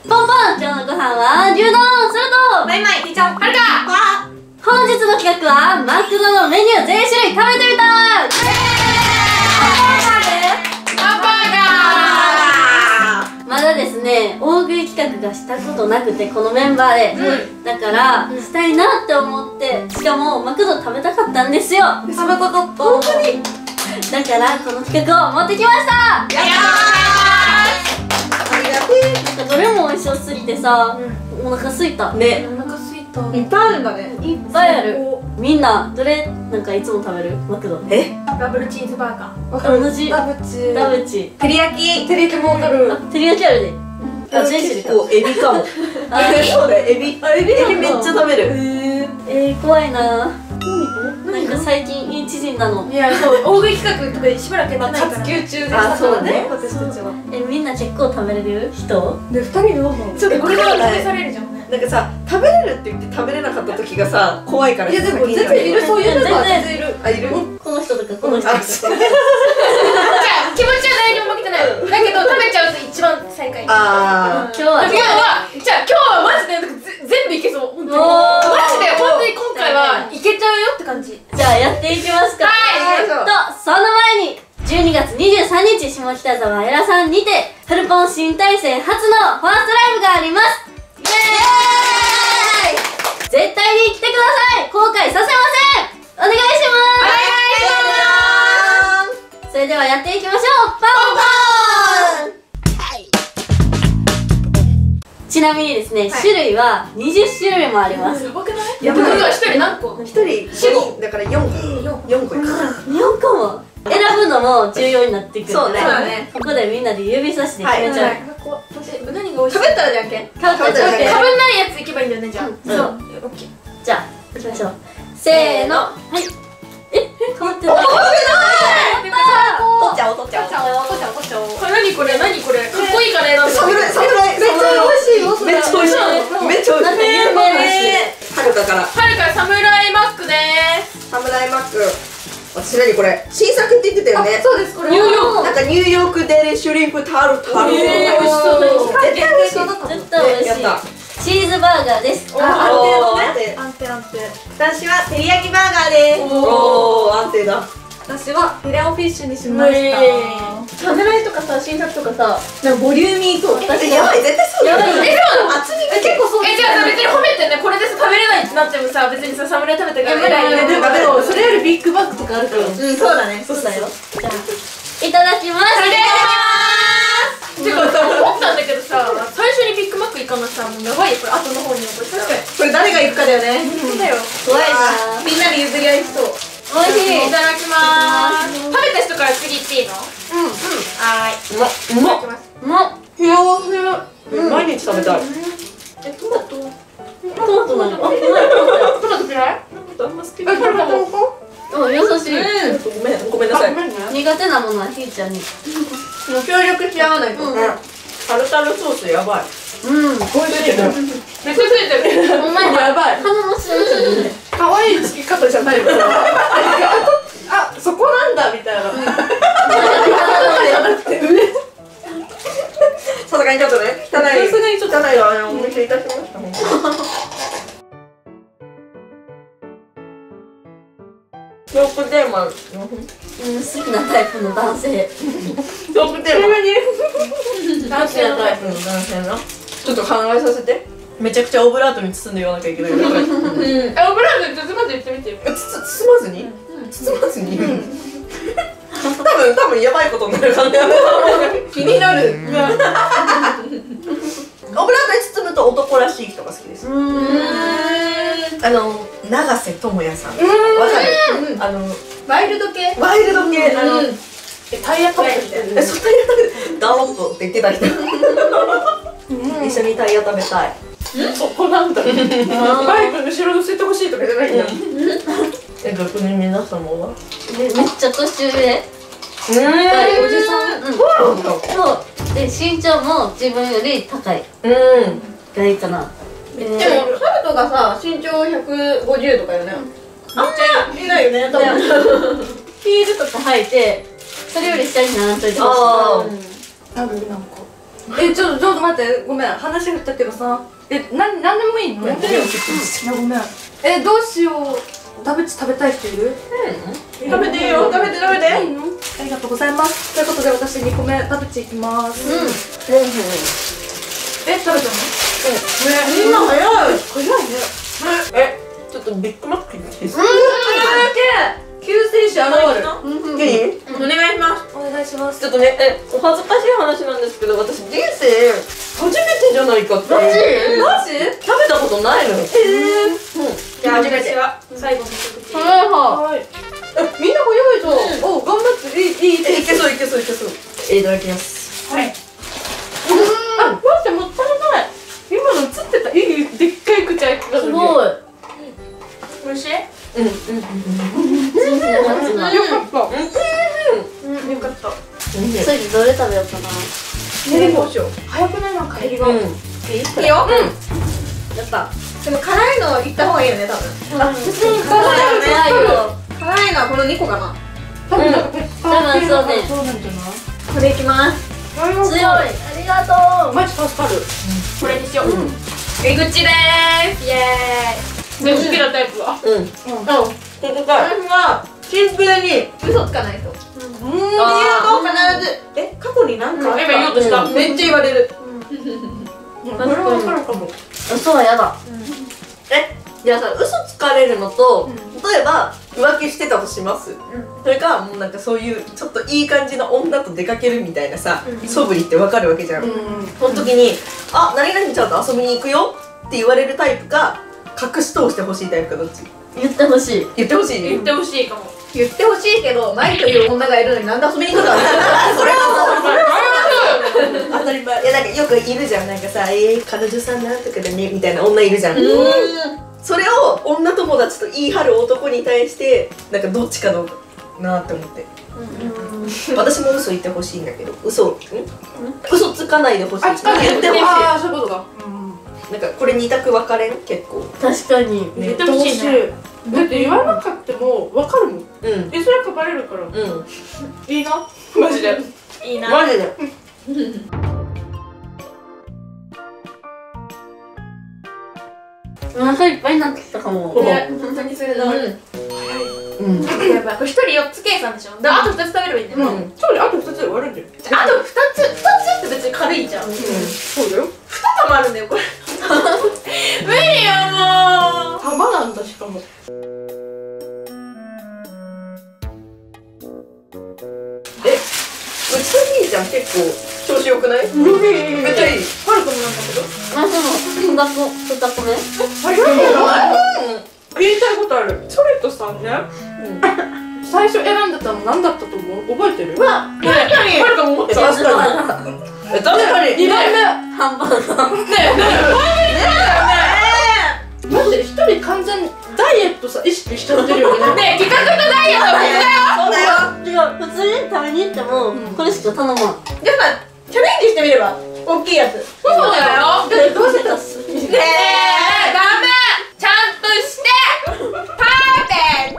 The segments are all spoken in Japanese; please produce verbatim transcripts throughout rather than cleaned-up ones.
ポンポン、今日のご飯は牛丼、それとマイマイ、ひーちゃん、はるか。 本日の企画はマクドのメニュー全種類食べてみたい。 ハンバーガー。 まだですね、大食い企画がしたことなくて、このメンバーで、うん、だから、うん、したいなって思って、しかもマクド食べたかったんですよ。 食べたかった。 本当に。だからこの企画を持ってきました。 ありがとうございます。ありがとう。 なんかどれも美味しそうすぎてさ、うん、お腹すいたね。お腹すいた。いっぱいあるんだね。 いっぱいある。みんなどれなんかいつも食べるマクド？ え？ダブルチーズバーガー。 わかる。同じ。 ダブチ。 ダブチ。 照り焼き。照り焼きもわかる。 あ、照り焼きあるね。あ、全種類か。 エビかも。あ、そうだよ。エビ。エビ。エビめっちゃ食べる。 ええ、怖いな。なんか最近いい知人なの。 いや、そう、大食い企画とかしばらくやってないから活休中で。 あ、そうだね。 私たちは。 え、みんな結構食べれる人？ で、二人どう思う？ちょっとこれから試されるじゃん。 なんかさ、食べれるって言って食べれなかった時がさ、怖いから。 いや、でも全然いる、そういうのは全然いる。 あ、いる？ この人とかこの人とか。 じゃあ気持ちは誰にも負けてない。だけど食べちゃうと一番最下位。 ああ。 今日は今日はじゃあ今日はマジで全部いけそう。本当にマジで本当に今回はいけちゃうよって感じ。 じゃあやっていきますか。 はい。 とその前にじゅうにがつにじゅうさんにち下北沢エラさんにてフルポン新体制初のファーストライブがあります。イエーイ。絶対に来てください。後悔させません。お願いします。それではやっていきましょう。パンポン。ちなみにですね、種類はにじゅっしゅるいもあります。 やばくない？やばくない？一人何個？ 一人よにんだからよんこ。よんこか。 よんこも選ぶのも重要になってくるので、ここでみんなで指差しで決めちゃう。 何が美味しい？食べたらじゃんけん。 かぶったらじゃんけん。 かぶんないやついけばいいんだよね、じゃあ。そう。オッケー。 じゃあ行きましょう。せーの。はい。え、かぶってない。 取っちゃおう取っちゃおう。 取っちゃおう取っちゃおう取っちゃおう。何これ何これ？かっこいいから選んだ。 侍侍。 めっちゃ美味しいよ。 めっちゃ美味しい。めっちゃ美味しい。 有名だし。 はるかから。 はるかサムライマックでーす。 サムライマック。私何これ？新作って言ってたよね。 そうです。これニューヨーク。 なんかニューヨークデリシュリンプタルタル。 えー、美味しそう。 絶対美味しい。 絶対美味しい。チーズバーガーです。 あ、安定のね。 安定安定。 私は照り焼きバーガーです。おお、安定だ。 私はフィレオフィッシュにしました。サムライとかさ、新作とかさ、なんかボリューミーと。 私やばい、絶対そうだよ。 え、そうなの？ 厚みが結構そう。 え、じゃあさ、別に褒めてね、これでさ食べれないってなってもさ、別にさ、サムライ食べたから偉いよ。 でもそれよりビッグバッグとかあるから。うん、そうだね。 そうだよ。じゃあいただきます。 いただきます。てかさ、思ったんだけどさ、最初にビッグマック行かなさ、もうやばいよ、これ後の方に残したら。 これ誰が行くかだよね。 そうだよ。 怖いな。 みんなで譲り合いしそう。 おいしい。 いただきまーす。食べた人から次行っていいの？うんうん。はーい。 うまっ。うまっ。 うまっ。 ふわふわ。毎日食べたい。 え、トマト？ トマトなの？あ、 トマト嫌い？トマトあんま好きじゃない。 うん、優しい。 ごめん、ごめんなさい。 苦手なものはひーちゃんに。 もう協力し合わないと。 タルタルソースやばい。 うん、 美味しいね。 めっちゃついてる。 お前やばい。 鼻の下に可愛いつき方じゃないよ。あ、そこなんだみたいな。 さすがにちょっとね、汚い。さすがにちょっと汚いわ。お見せいたしました。トークテーマ。うん、好きなタイプの男性。 トークテーマ。好きなタイプの男性な。ちょっと考えさせて。めちゃくちゃオブラートに包んで言わなきゃいけないから。うん。 え、オブラートに包まず言ってみてよ。 つ包まずに？包まずに。多分多分やばいことになるからね。 気になる。 オブラートに包むと男らしい人が好きです。 うん。 あの永瀬智也さん。わかる？あのワイルド系？ ワイルド系。あのタイヤ食べてみたいな。 え、そうタイヤ食べダロットって言ってた人。一緒にタイヤ食べたい。 そこなんだ。バイク後ろ乗せてほしいとかじゃないんだ。 え、逆に皆様は？ めっちゃ年上。 おじさん。うん。そうで身長も自分より高い。 うん。 がいいかな。 でもハルトがさ身長ひゃくごじゅうとかよね。あんまりいないよね。多分ヒールとか履いてそれより下にならんといてほしい。 ああ。 あるなんか。 え、ちょっとちょっと待って、ごめん、話振ったけどさ、え、な、なんでもいいの？いや、ごめん。え、どうしよう。ダブチ食べたい人いる？ 食べていいよ、食べて食べて。 いいの？ありがとうございます。ということで私にこめダブチいきます。うん。 え、食べたの？ ね、みんな早い。 早いね。 え、ちょっとビッグマックにしていい？ 救世主現る。 いい？ お願いします。 お願いします。 ちょっとね、え、お恥ずかしい話なんですけど、私人生初めてじゃないかって。マジ？ マジ？ 食べたことないの。へえ。うん。 じゃあ私は最後の一口。 はいははい。え、みんな早いぞ。お、頑張って。いい、いい、 え、いけそういけそういけそう。え、いただきます。 はい。あ、待って、もったいない。今の映ってた。いい、でっかい口開けた。 すごい。 美味しい？ うんうん人生初な。 よかった。 うん、よかった。 うん。 次どれ食べようかな。 え、どうしよう。早くないなんか。 うん。いいいいよ。 やった。 でも辛いのいった方がいいよね、多分。 あ、普通に辛いよ。 辛いのはこのにこかな。 多分なんかペッパー系多分そうねそうなんじゃない？ これいきます。 強い。ありがとう。 マジ助かる。 これにしよう。えぐちでーす。イエーイ。でも好きなタイプは。 うん。ここが私はシンプルに嘘つかない人。 うん。 理由と必ずえ過去に何か今言おうとした。めっちゃ言われる。 これは分かるかも。 嘘はやだ。 え、じゃあさ、嘘つかれるのと、例えば浮気してたとします。それかもうなんかそういうちょっといい感じの女と出かけるみたいなさ、素振りってわかるわけじゃん。その時に「あ、何々ちゃんと遊びに行くよ」って言われるタイプか、隠し通してほしいタイプか、どっち？ 言ってほしい。 言ってほしい。 言ってほしいかも。言ってほしいけどないという女がいるのになんで遊びに行くの？ それはそう。当たり前。いや、なんかよくいるじゃん、なんかさ「えー、彼女さんなんとかだね」みたいな女いるじゃん。それを女友達と言い張る男に対してなんかどっちかどうかなって思って。私も嘘言ってほしいんだけど、嘘ん嘘つかないでほしい。 あ、つかない。 言ってほしい。 ああ、そういうことか。 なんかこれ二択分かれん結構。 確かに。 言ってほしいね。 だって言わなかったも分かるもん。 うんえ、それかバレるから。 うん。 いいな。マジで。 いいな。 マジで。 お腹いっぱいになってきたかも。 ね、本当にそれだ。 うん。 やばい、これ一人よっつ計算でしょ。で、あと二つ食べればいいんだよ。 うん。 そうだよ、あと二つで終わるんだよ。 あと二つ、二つって別に軽いじゃん。二そうだよ。 玉あるんだよ、これ。無理よ、もう。 玉なんだ、しかも。 え、うちの兄ちゃん結構調子よくない？めっちゃいい。 ハルトもなんだけど。 あ、そう。二つ、二つ目。 早いな。言いたいことある。ソレットさんね。最初選んでたの何だったと思う？覚えてる？ わ、何何？ハルトも思った。 確かに。え、確かに。 二番目。 ハンバーガー。 ねえ、ねえ。待って、一人完全にダイエットさ意識しちゃってるよね。 ねえ、企画とダイエットは別だよ。 そうだよ。 違う、普通に食べに行っても、これしか頼まん。 じゃあさ、チャレンジしてみれば。大きいやつ。そうだよ。 だってどうせ出す。 ねえ、ダメ。ちゃんとして食べて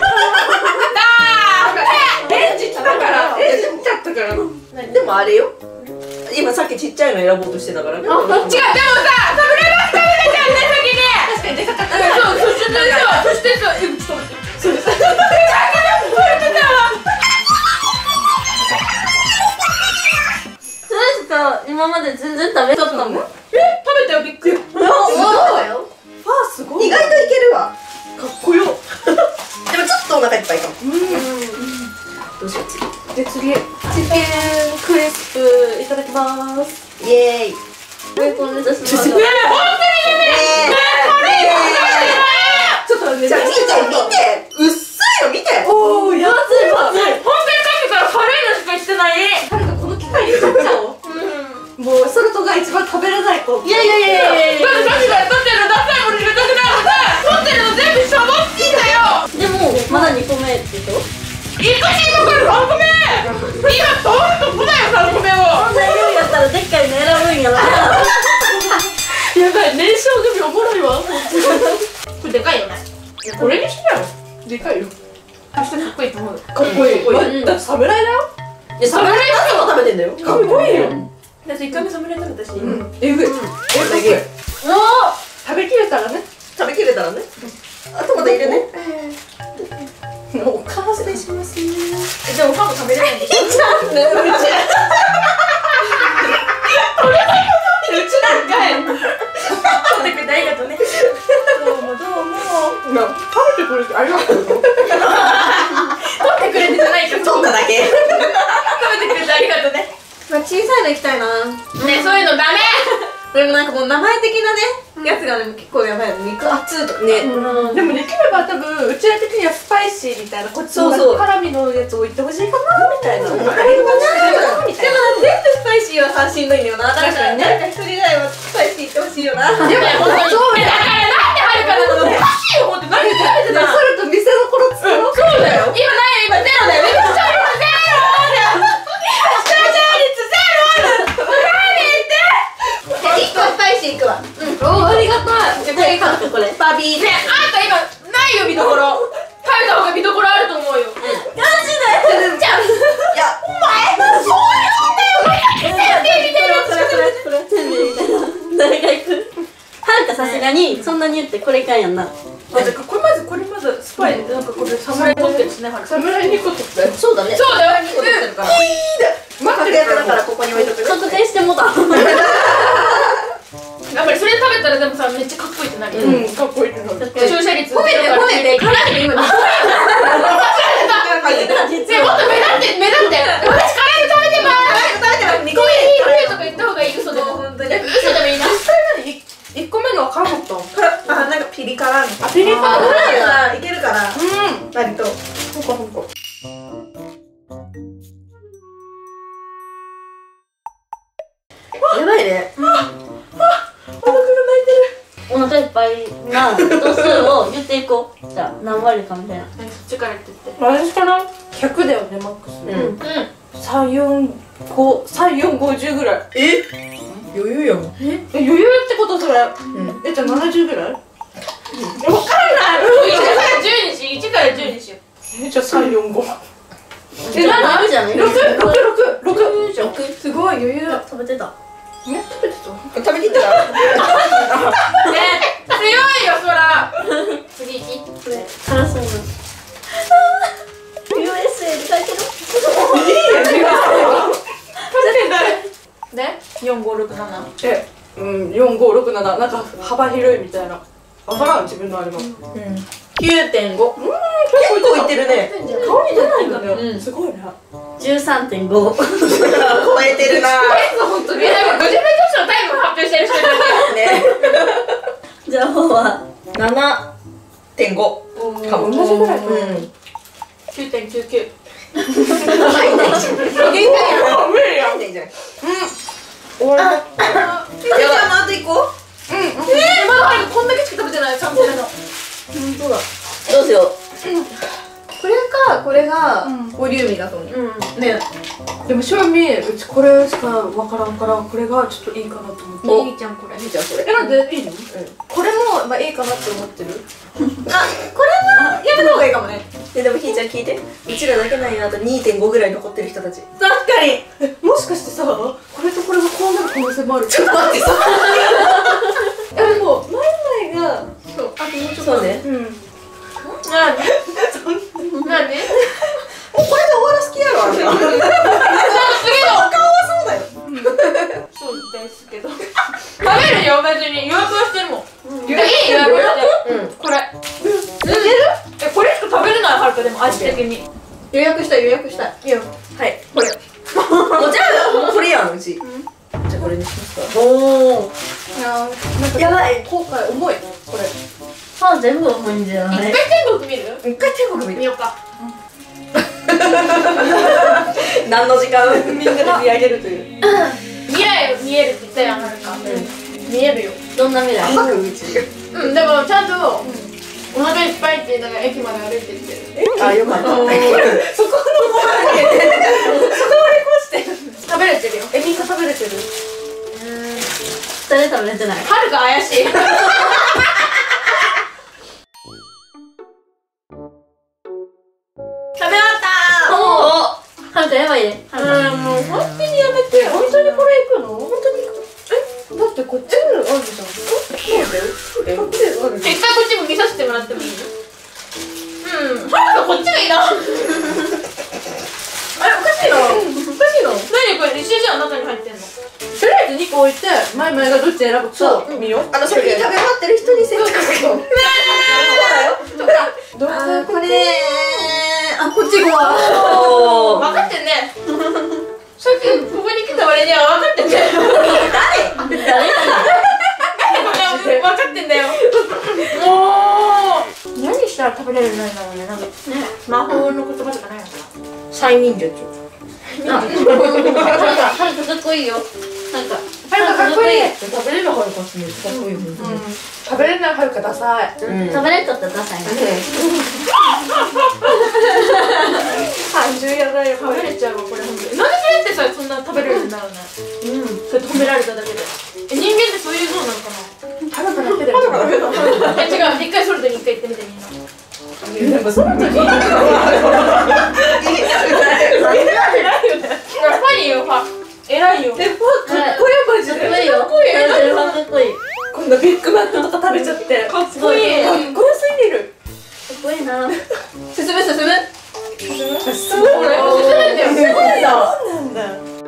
レンジ来たからレンジ来ちゃったからでもあれよ。今さっきちっちゃいの選ぼうとしてたからね。 違う、でもさ、サブレバス食べてちゃんね、先に。確かにでかかった。そう、そしてさ、そしてさ、え、ちょっと待って。そうです。でかかったわ。 それしか今まで全然食べとったもん。 え、食べたよ、びっくり。 そうだよ。 ファーすごい意外といけるわ。かっこよ。でもちょっとお腹いっぱいかも。どうしよう次。 で次チキンクリスプいただきますイエーイ。 ベーコンレタスバーガー。 ねえ、本当にね。 ちょっとねじゃあ見て見て。薄いの見て。 おー、やついわ。 本当にさっきから軽いのしか言ってない。 誰かこの機械に取っちゃおう。もうソルトが一番食べれない子。 いやいやいやいやいや。 だってさっきから取ってるのダサいものしか取ってないのさ、取ってるの全部シャボっていいんだよ。 でも、まだにこめでしょ。 いくしのこれさんこめ。今取るとこだよ、さんこめを。 こんな量やったらでっかいの選ぶんやな。 やばい、燃焼組おもろいわ。 これでかいよね。いや、これにしてよ。 でかいよ。 明日かっこいいと思う。 かっこいい。 かっこいいだって侍だよ。 いや、侍がも食べてんだよ。 かっこいいよ。 だっていっかいめ侍食べたし。 うんえぐいえぐいおお。 食べきれたらね食べきれたらね。あとまだ入れね。 お完成しますねでもパンも食べれないんでしょ。 うちなんかい。 取ってくれてありがとうね。どうもどうも。 いや食べてくれてありがとうよ取ってくれてじゃないけど。 取っただけ。 食べてくれてありがとうね。 まあ小さいの行きたいな。 ね、そういうのダメ。 でもなんかもう名前的なねやつがね結構やばいの。肉厚とかね。 でもできれば多分うちら的にはスパイシーみたいなこっちのそうそう辛みのやつを言ってほしいかなみたいなでもな全部スパイシーはさしんどいんだよな。だから誰か一人ぐらいはスパイシー言ってほしいよな。 でも本当に。そうだからなんではるかなの。おかしいよ。本当何食べてた。 それと店の頃作ろうそうだよ。今ないよ。今ゼロだよ。めっちゃゼロ。視聴者率ゼロ。 一個スパイシーいくわ。 おありがたいこれいかこれバビーね、あんた今ないよ見どころ。食べた方が見どころあると思うよ。 マジで。じゃあいやお前そういう見て見てる。 これこれこれせんべいみたいな。誰が行く？はるかさすがにそんなに言ってこれいかんやんな。 あ、じゃあこれまずこれまずスパイなんかこれ侍取ってるしね、はるか。 侍にこ取ってそうだね。 そうだよ。 いいことしてるから。いいだ。待ってるだからここに置いとく。 特定してもた。 やっぱりそれ食べたらでもさめっちゃかっこいいってなるよ。 うんかっこいいってなる視聴者率褒めて褒めて。辛いの今。 ね、もっと目立って目立って。私辛いの食べてます。 食べてます。 ニコイとか言った方がいい。嘘でも本当に。 嘘でもいいな。 一個目のは辛かったあなんかピリ辛。あピリ辛辛いはいけるから。 うん割と。 ほんかほんかやばいね。 お腹いっぱいな度数を言っていこう。じゃあ何割かみたいな。 そっちから言ってって。 私かなひゃくだよねマックスうん。 うん。 さん、よん、ご、さん、よん、ごじゅうぐらいえ？余裕やん。 え余裕ってことそれうん。 えじゃあななじゅうぐらいいちからじゅうにし、いちからじゅうにしよう。 えじゃあさん、よん、ごえ、何あるじゃん。 ろく、ろく、ろく、ろくじゃん。 すごい余裕。 食べてた。 ね食べてた食べきったら。 ね、強いよ、そら。次行き。 これ辛そうな。ユーエスエー で書いてる。 ね、よん、ご、ろく、なな。 えうんよん、ご、ろく、なななんか幅広いみたいなわからん自分のあれもうん。きゅうてんご。うん。結構いってるね。 顔に出ないんだうんねすごいねじゅうさんてんご。 超えてるな。 本当に。なんかご自分たちのタイムを発表してる人いるね。 じゃあ方はななてんごかも。 同じぐらいかうん。 きゅうてんきゅうきゅう。 入んないじゃん。限界やん。 無理や入んないじゃん。 終わりだやばい。あといっこ。 えー、まだこんだけしか食べてない、ちゃんとの。 本当だ。 どうしよう。これかこれがボリューミーだと思う。 うん。 ね。 でも正味うちこれしかわからんからこれがちょっといいかなと思っていいじゃん、これ。 いいじゃんこれ。 えなんでいいのこれもまあいいかなって思ってるあ、これはやめた方がいいかもね。え、でもひーちゃん聞いて。うちらだけないなあと にてんご ぐらい残ってる人たち。確かに。 もしかしてさこれとこれがこうなる可能性もあるちょっと待ってさ。 いやでもマイマイがそう、あともうちょっと。 そうね。 うんなになにこれで終わらす気やろあんた。 次の顔はそうだよ。 そうですけど。食べるよ、別に。予約はしてるもん。いい予約してる。 うん。 これ。え、これしか食べれない、はるかでも味的に。 予約したい予約したい。 いいよ。 はい。これ。もうじゃあこれやんうち。じゃあこれにしますか。おお。 いやーなんかやばい。 後悔重いこれ歯全部重いんじゃない？ 一回天国見る一回天国見る。 見ようか。 何の時間みんなで見上げるという。 未来見えるって言ったやん、はるか。見えるよ。 どんな未来？ 甘くうち。 うん、でもちゃんとお腹いっぱいって言いながら駅まで歩いてってる。 あ、よかった。そこのまま食べれてるよ。 えみんな食べれてる誰食べれてない？ はるか怪しい。食べ終わったおお。はるかやばいね。はるか。 うん、もう本当にやめて。 本当にこれいくのいな。 あれおかしいのおかしいの。 何これ、シージーの中に入ってんの。 とりあえずにこ置いてマイマイがどっち選ぶかそう見よう。 あの先に食べ終わってる人に選択するの。 どうあーこれあこっちごわ。 分かってんね。さっきここに来た割には分かってんね。 誰分かってんだよ。もう何したら食べれるようになるんだろうね。なんかね、魔法の言葉とかないのかな。 催眠術。 あ、はるか、はるかかっこいいよ。なんか、 はるかかっこいい。 食べれるはるかすね。かっこいい。 食べれないはるかダサい。 食べれんかったらダサいな。 単純やだよ。食べれちゃうわこれ本当に。なんでそれってさ、そんな食べれるんだろうね。うん。それ止められただけで。え、人間ってそういうのなのかな。 はるかだけで。 え、違う。一回ソルトに一回行ってみてみんな。 でもその時に。 偉いよね。ファニーよ、ファ。偉いよ。 で、かっこいいマジかっで。 こいいよ。かっこいい。かっこいい。 今度ビッグマックとか食べちゃって。 かっこいい。 かっこよすぎる。 かっこいいな。 進む進む。進む。進む。 ほら、進むんだよ。 すごいな。そうなんだ。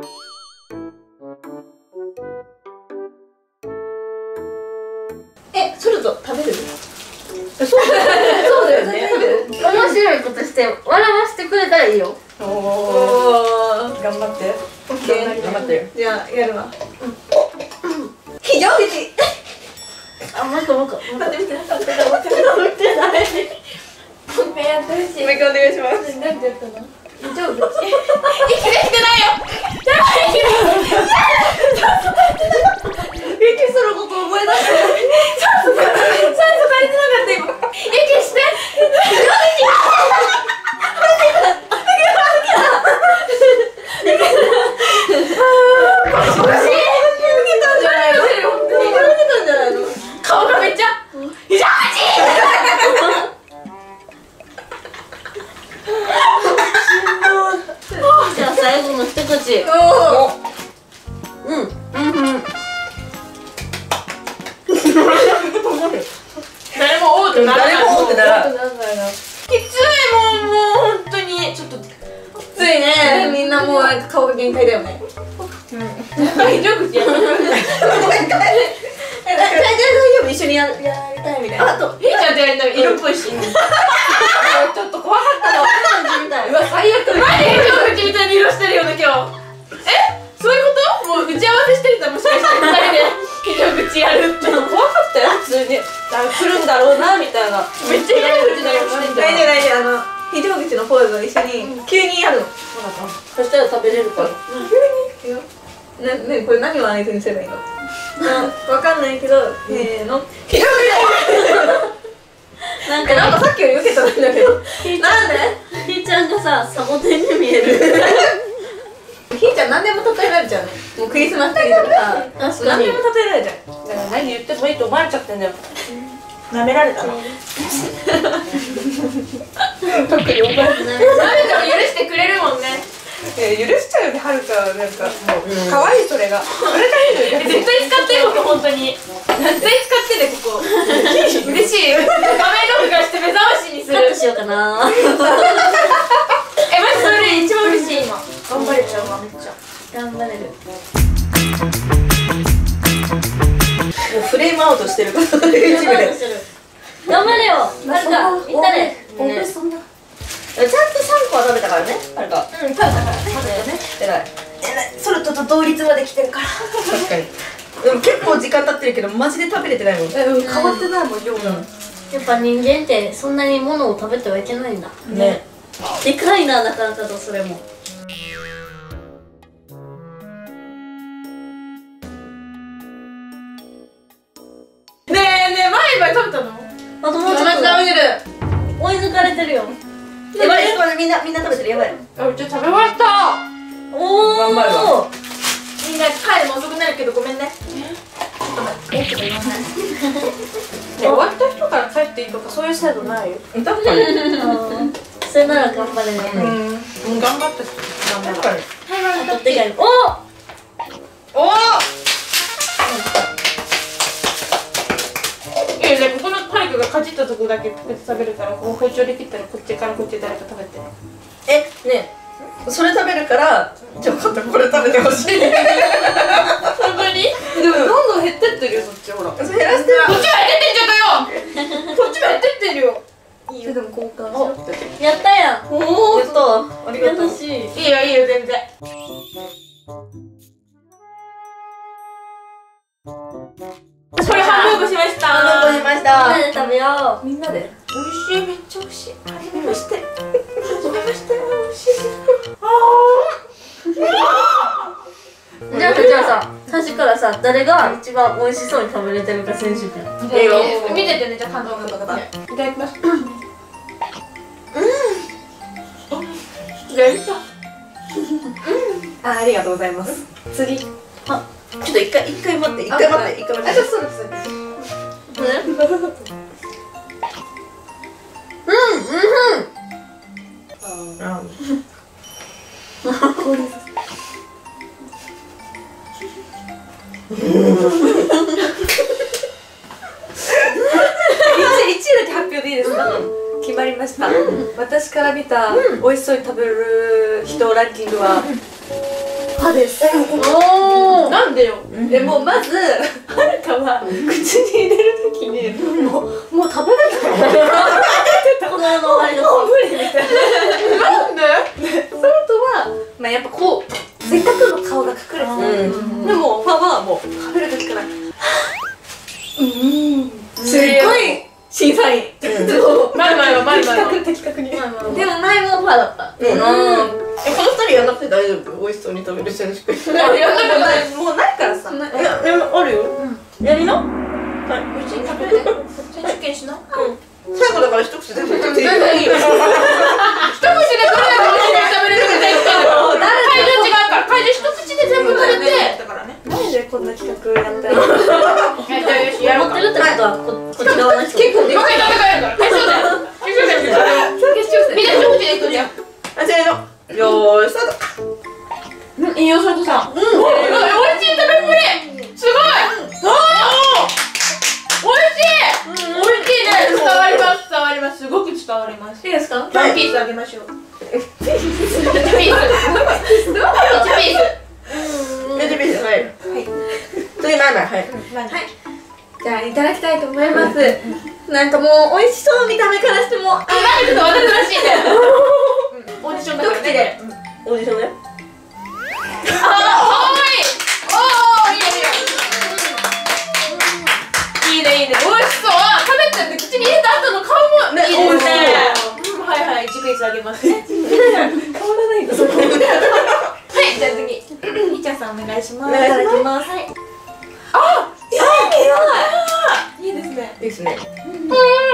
え、ソルト食べる？そうだよね。 面白いことして笑わせてくれたらいいよ。 おお。頑張って。オッケー。頑張ってよ。じゃあやるわ。非常口。 あ、もう一個もう一個。 待って見て。待って見てない。 ごめん、やってほしい。 もう一回お願いします。 なんてやったの？ 大丈夫。 息できてないよ。やばい。 息すること思い出して。 酸素足りてなかった今。息して。顔がめっちゃ。非常口。 じゃあ最後の一口。うん。うんうん。 誰もおうってならない。 誰もおうってならない。 きついもうもう本当にちょっと。 ついね、みんなもうなんか顔が限界だよね。 非常口やる。 え、大体大丈夫、一緒にややりたいみたいな。あと、 ひーちゃんとやりたい色っぽいし。ちょっと怖かったの。 みたい。 うわ最悪。マジ非常口みたいに色してるよね今日。え、そういうこと？もう打ち合わせしてるんだもしかしてふたりで非常口やるって。 ちょっと怖かったよ、普通に。あ、来るんだろうな、みたいな。 めっちゃ非常口だよ。 大丈夫、大丈夫、あの、非常口のポーズを一緒に、急にやるの。 そしたら食べれるから。 急にな、ね、これ何を合図にすればいいの？わかんないけど、せーの。非常口なんえ、なんかさっきより受けたんだけど。なんで？ ひーちゃんがさ、サボテンに見える。 ひーちゃん何でも例えられちゃうね。もうクリスマスツリーとかさ、 確かに何でも例えられちゃう。 だから何言ってもいいと思われちゃってんだよ。 舐められたの。特にお前。 誰でも許してくれるもんね。 許しちゃうよね、はるかはなんかもう可愛いそれが。それがいいのよ。 絶対使ってここ本当に。絶対使ってねここ。嬉しい。画面録画して目覚ましにする。 カットしようかな。 え、マジそれ一番嬉しい今。頑張れちゃうわめっちゃ。 頑張れる。 もうフレームアウトしてるから。 頑張れよ。はるか、いったね。 ね。ちゃんとさんこは食べたからね、はるか。 うん、食べたから。 偉い。偉い。ソルトと同率まで来てるから。確かに。でも結構時間経ってるけど、マジで食べれてないもん。 変わってないもん、量が。 やっぱ人間ってそんなに物を食べてはいけないんだ。 ね。 でかいな、なかなかとそれも。 ねえねえ、前々食べたの？ あともうちょっと食べてる。 追い抜かれてるよ。 やばい、ちょっと待って、みんな、みんな食べてる、やばい。 あ、うち食べ終わった。 おお。 頑張るわ。 みんな帰るの遅くなるけどごめんね。 えっと言わない。 終わった人から帰っていいとかそういう制度ないよ。 確かに。 それなら頑張れる。 うん、頑張った人。 確かに。 あとでかい。おお。 おお。 え、ね、ここの体育ルがかじったとこだけ食べるから、こう包丁で切ったらこっちからこっち誰か食べて。 え、ねえ、それ食べるからじゃあ分かった、これ食べてほしい。 本当に？ でもどんどん減ってってるよそっちほら。 減らしてる。 こっちは減ってんじゃんかよ。こっちも減ってってるよ。いいよ。 でも交換しようって。 やったやん。 おお、やったわ。ありがとう。 優しい。 いいよいいよ全然。これ半分こしました。 半分こしましみんた。 なで食べよみんなで。 美味しい、めっちゃ美味しい。はじめまして。はじめまして。美味しい。 う。じゃあさ、じゃあさ、最初からさ、誰が一番美味しそうに食べれてるか選手権。 いいよ。 見ててね、じゃあ感動の方々。いただきます。うん。いや、いた。 あ、ありがとうございます。次。 ちょっと一回一回待って、一回待って、一回待あ、 って。 ちょっとそうです。 あいちいだけ発表でいいですか？決まりました。私から見た美味しそうに食べる人ランキングは歯です。 おお。なんでよ。 でもうまずはるかは口に入れるときにもうもう食べれないこの世の終わりのもう無理みたいな。 なんで？ それとはまあやっぱこうせっかくの顔が隠れてる。 うん。 でも歯はもう食べるときからうーんすっごい審査員。 まるまるはまるまるは。 的確に。 でも前もパーだった。 うん。え、この二人やらなくて大丈夫？美味しそうに食べる選手権。いいやもうないからさ。 や、いやあるよ。やりな。はうちに食べるね。選手権しな。 い。最後だから一口全部食っていいよ。 いいよ。一口でどれだけ美味しいの食べれるか選手権だから。怪獣違うから。怪獣一口で全部食べて。だからね。 なんでこんな企画やったの？ やったよしやろうか。 持ってるってことはここっち側の人。 結構でかい。 もう一回食べ替えるから。決勝戦。決勝戦。決勝戦。みんな一口でいくんだよ。 あ、せーの。よーい、スタート。 いいよ、佐藤さん。うん。おいしい食べっぷり。すごい。ああ。おいしい。おいしいね。伝わります。伝わります。すごく伝わります。 いいですか？ ワンピースあげましょう。いちピース。いちピース。 レジビーズ、はい。次、マイマイ、はい。 じゃあいただきたいと思います。なんかもう美味しそう見た目からしてもああ、なんでちょっとわざとらしいね。オーディションだからね。 オーディションね。 あ、かわいい。おお、いいねいいね。いいねいいね。美味しそう。食べちゃって口に入れた後の顔もねいいですね。はいはい、いちピースあげますね。 変わらないんだそこ。 はい、じゃあ次、みーちゃんさんお願いします。 お願いしますいただきます。 はい。あ、いいですね。 いいですね。 うん、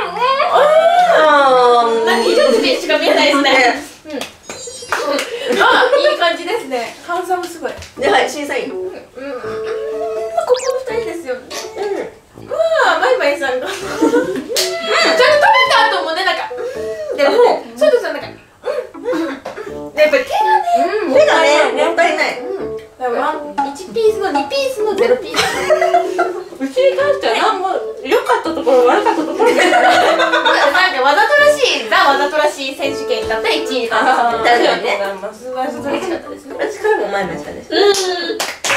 あうん。なんか一口しか見えないですね。うん。あ、いい感じですね。ハンサムすごい。 で、はい、審査員。うん。 うん。ここ二人ですよね。わあ、マイマイさんが。ちゃんと食べた後もね、なんか。でも、佐藤さんなんか。やっぱり手がね。 手がね、もったいない。 いちピースのにピースのゼロピース。うちに関しては何も良かったところ悪かったところないからなんかわざとらしいザわざとらしい選手権だったらいちいだった確かにね。 わざとらしかったですね。 私からもマイマイさんです。 うん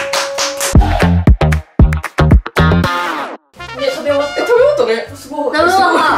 で食べ終わって食べようとね。 すごいナムワンは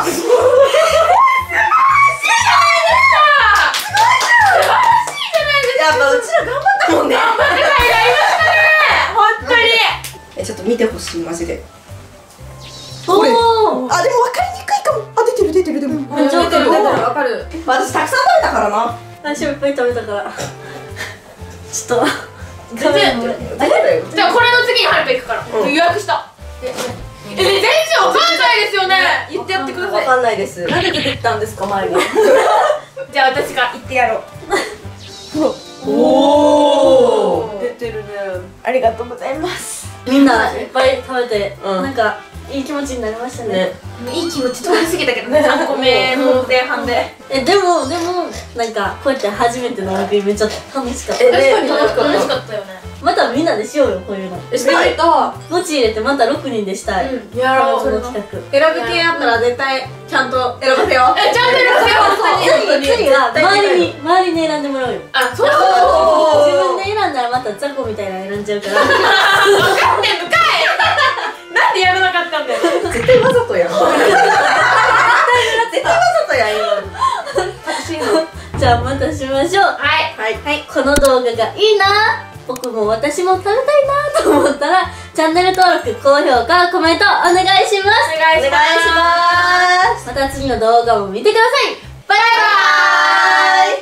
やっぱうちら頑張ったもんね。 頑張って海外いましたね本当にえ、ちょっと見てほしい、マジで。 おー。 あ、でも分かりにくいかも。あ、出てる出てるでも。 めっちゃわかる。 わかる。 私たくさん食べたからな。 私もいっぱい食べたから。ちょっと。 全然あれだよ。 じゃあこれの次にハルペ行くからうん予約したえ、全然わかんないですよね言ってやってくださいわかんないです。 なんで出てきたんですか前に。 じゃあ私が言ってやろうおー。 出てるね。 ありがとうございますみんないっぱい食べて、 うんなんかいい気持ちになりましたね。 ね。 いい気持ち通り過ぎたけどね、さんこめの前半で。 えでもでもなんかこうやって初めての大喜利めっちゃ楽しかった。 え確かに楽しかった。 楽しかったよね。 またみんなでしようよこういうの。 え、したい。 ゴチ入れてまたろくにんでしたい。 うん、やろう。 この企画。 選ぶ系やったら絶対ちゃんと選ばせよう。え、ちゃんと選ばせよう。本当に。 次次は周りに周りに選んでもらうよ。 あ、そうそう自分で選んだらまた雑魚みたいなの選んじゃうから。 分かってんのかい。なんでやらなかったんだよ。 絶対わざとやん。絶対わざとやん、今。 じゃあまたしましょう。 はい。 はい。 はい、この動画がいいな、僕も私も食べたいなと思ったらチャンネル登録、高評価、コメントお願いします。 お願いします。 また次の動画も見てください。バイバーイ。